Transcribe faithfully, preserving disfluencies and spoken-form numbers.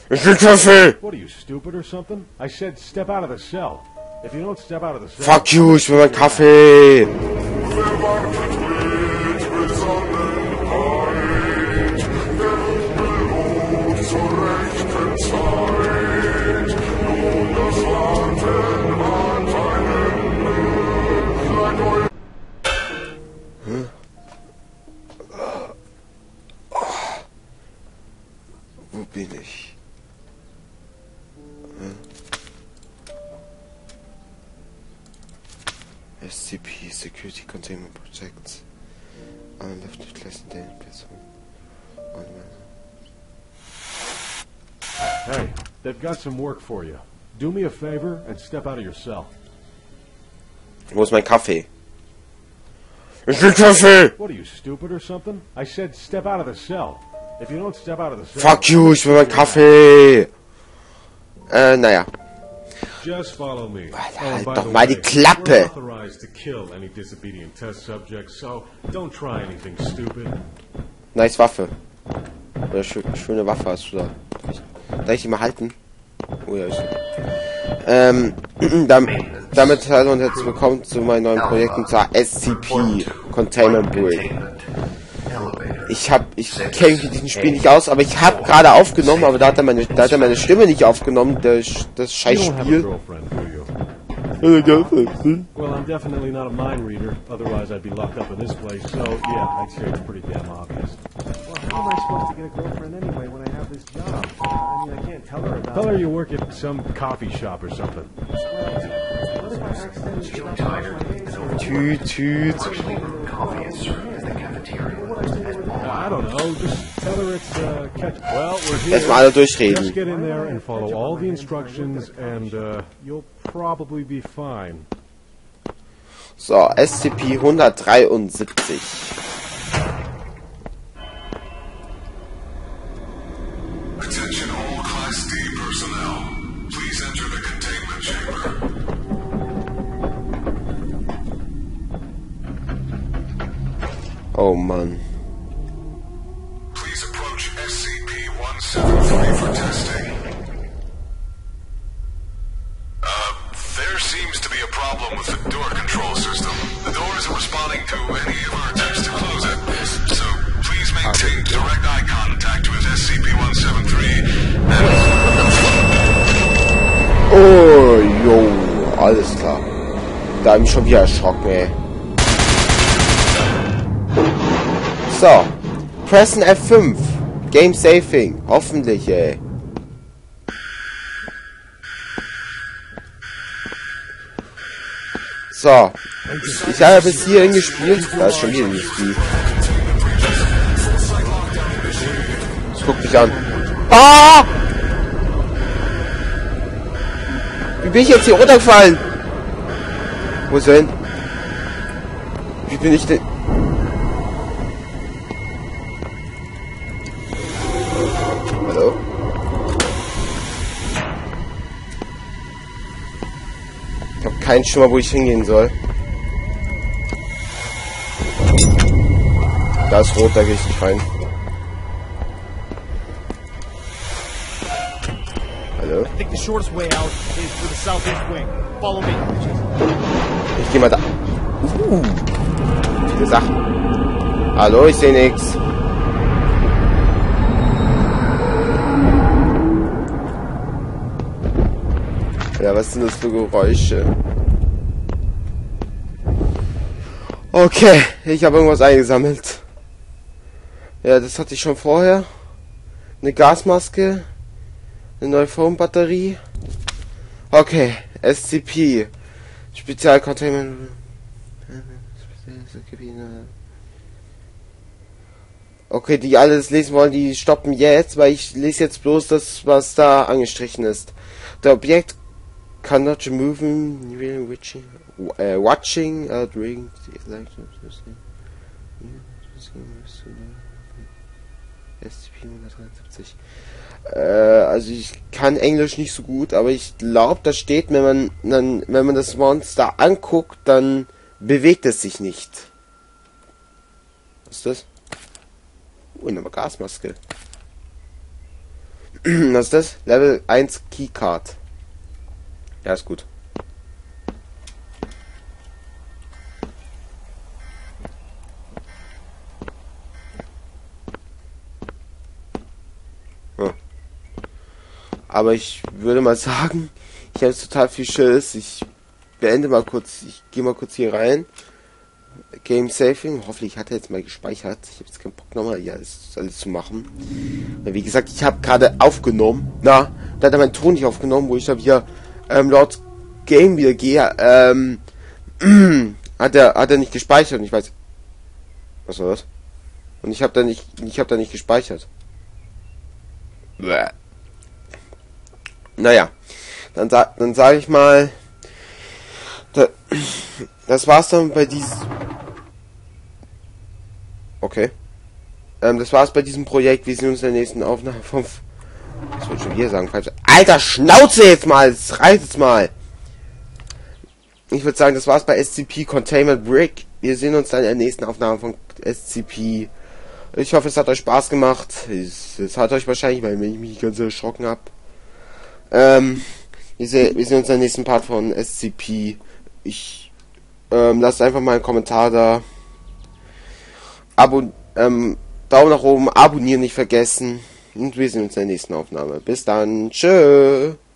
Ich will Kaffee! What are you, stupid or something? I said step out of the cell. If you don't step out of the cell... Fuck you, ich will meinen Kaffee! Wo bin ich? S C P, Security Containment Projects. Left with less than person. Hey, they've got some work for you. Do me a favor and step out of your cell. Wo ist mein Kaffee? Ich will Kaffee! What are you, stupid or something? I said step out of the cell. If you don't step out of the cell... Fuck you, ich will meinen Kaffee! Äh, naja. Just follow me. Halt doch mal die Klappe! Authorized to kill any disobedient test subjects, so don't try anything stupid. Nice Waffe. Oder schö schöne Waffe hast du da. Darf ich die mal halten? Oh ja, ich. Ähm, damit, damit hallo und herzlich willkommen zu meinen neuen Projekten zur S C P Containment Build. Ich hab, ich kenne mich mit diesem Spiel nicht aus, aber ich habe gerade aufgenommen, aber da hat er meine, da hat er meine Stimme nicht aufgenommen, das, das Scheißspiel. Well, I'm definitely not a mind reader, otherwise I'd be locked up in this place, so yeah, I'd say it's pretty damn obvious. Well, how am I supposed to get a girlfriend anyway when I have this job? I mean, I can't tell her about it. Tell her you work at some coffee shop or something. What if I accidentally Tüt, tüt. Coffee is served in the cafeteria. I don't know, just tell her it's, uh, catch... Well, we're here. Erstmal alle durchreden. Just get in there and follow all the instructions and, uh, you'll probably be fine. So, S C P hundertdreiundsiebzig. Attention all Class D personnel. Please enter the containment chamber. Oh Mann. Please approach S C P one seventy-three for testing. Uh, there seems to be a problem with the door control system. The door isn't responding to any of our attempts to close it. So please maintain direct eye contact with S C P one seventy-three. Oh, jo, alles klar. Da hab ich schon wieder erschrocken, ey. So, pressen F fünf. Game Saving. Hoffentlich, ey. So. Ich habe bis hierhin gespielt. Da ist schon wieder ein Spiel. Guck mich an. Ah! Wie bin ich jetzt hier runtergefallen? Wo ist er hin? Wie bin ich denn? Hallo? Ich habe keinen Schimmer, wo ich hingehen soll. Da ist rot, da gehe ich nicht rein. Hallo? I think the shortest way out is through the southeast wing. Follow me. Ich gehe mal da. Uh, viele Sachen. Hallo, ich sehe nichts. Ja, was sind das für Geräusche? Okay, ich habe irgendwas eingesammelt. Ja, das hatte ich schon vorher. Eine Gasmaske. Eine neue Foam-Batterie. Okay, S C P. Spezialcontainment. Okay, die alles lesen wollen, die stoppen jetzt, weil ich lese jetzt bloß das, was da angestrichen ist. Der Objekt cannot move, watching, uh, watching uh, during the election. S C P hundertdreiundsiebzig. Äh, also ich kann Englisch nicht so gut, aber ich glaube, da steht, wenn man dann, wenn man das Monster anguckt, dann bewegt es sich nicht. Was ist das? Oh, eine Gasmaske. Was ist das? Level eins Keycard. Ja, ist gut. Hm. Aber ich würde mal sagen, ich habe total viel Schiss. Ich beende mal kurz, ich gehe mal kurz hier rein. Game Saving. Hoffentlich hat er jetzt mal gespeichert. Ich habe jetzt keinen Bock nochmal hier alles, alles zu machen. Wie gesagt, ich habe gerade aufgenommen. Na, da hat er meinen Ton nicht aufgenommen, wo ich da wieder ähm, laut Game wieder gehe. Ähm, hat er hat er nicht gespeichert und ich weiß. Was war das? Und ich habe da nicht, ich habe da nicht gespeichert. Bäh. Naja, dann sa dann sage ich mal, da, das war's dann bei diesem. Okay. Ähm, das war's bei diesem Projekt. Wir sehen uns in der nächsten Aufnahme vom. Ich wollte schon wieder sagen, falsch. Alter, Schnauze jetzt mal! Das reicht jetzt mal! Ich würde sagen, das war's bei S C P Containment Brick. Wir sehen uns dann in der nächsten Aufnahme von S C P. Ich hoffe, es hat euch Spaß gemacht. Es, es hat euch wahrscheinlich, weil ich mich ganz erschrocken habe. Ähm, wir, se wir sehen uns in der nächsten Part von S C P. Ich ähm, lasst einfach mal einen Kommentar da. Abo, ähm, Daumen nach oben, abonnieren nicht vergessen. Und wir sehen uns in der nächsten Aufnahme. Bis dann. Tschö.